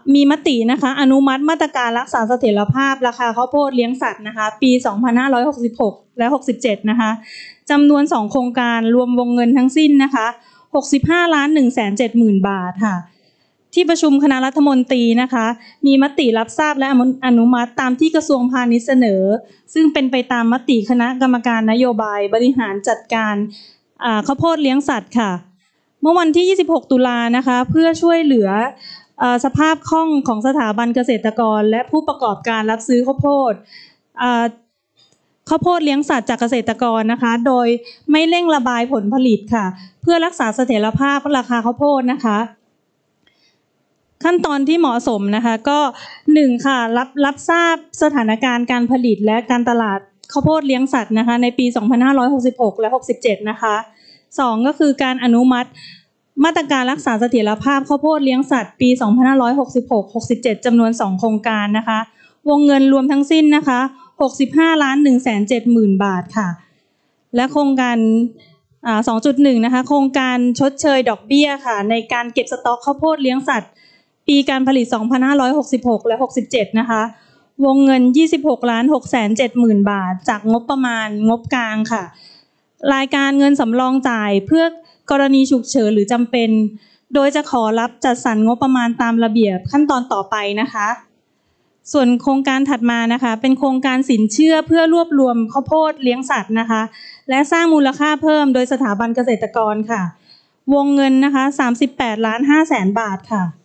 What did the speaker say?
มีมตินะคะอนุมัติมาตรการรักษาเสถียรภาพราคาข้าวโพดเลี้ยงสัตว์นะคะปี2566และ67นะคะจำนวน2โครงการรวมวงเงินทั้งสิ้นนะคะ65,170,000 บาทค่ะที่ประชุมคณะรัฐมนตรีนะคะมีมติรับทราบและอนุมัติตามที่กระทรวงพาณิชย์เสนอซึ่งเป็นไปตามมติคณะกรรมการนโยบายบริหารจัดการข้าวโพดเลี้ยงสัตว์ค่ะเมื่อวันที่26ตุลานะคะเพื่อช่วยเหลือสภาพคล่องของสถาบันเกษตรกรและผู้ประกอบการรับซื้อข้าวโพดเลี้ยงสัตว์จากเกษตรกรนะคะโดยไม่เร่งระบายผลผลิตค่ะเพื่อรักษาเสถียรภาพราคาข้าวโพดนะคะขั้นตอนที่เหมาะสมนะคะก็1ค่ะรับทราบสถานการณ์การผลิตและการตลาดข้าวโพดเลี้ยงสัตว์นะคะในปี2566และ67นะคะ2ก็คือการอนุมัติมาตรการรักษาเสถียรภาพข้าวโพดเลี้ยงสัตว์ปี2566-67จำนวน2โครงการนะคะวงเงินรวมทั้งสิ้นนะคะ65,170,000 บาทค่ะและโครงการ 2.1 นะคะโครงการชดเชยดอกเบี้ยค่ะในการเก็บสต็อกข้าวโพดเลี้ยงสัตว์ปีการผลิต2566และ67นะคะวงเงิน 26,670,000 บาทจากงบประมาณงบกลางค่ะรายการเงินสำรองจ่ายเพื่อกรณีฉุกเฉินหรือจำเป็นโดยจะขอรับจัดสรรงบประมาณตามระเบียบขั้นตอนต่อไปนะคะส่วนโครงการถัดมานะคะเป็นโครงการสินเชื่อเพื่อรวบรวมข้าวโพดเลี้ยงสัตว์นะคะและสร้างมูลค่าเพิ่มโดยสถาบันเกษตรกรค่ะวงเงินนะคะ38,500,000 บาทค่ะ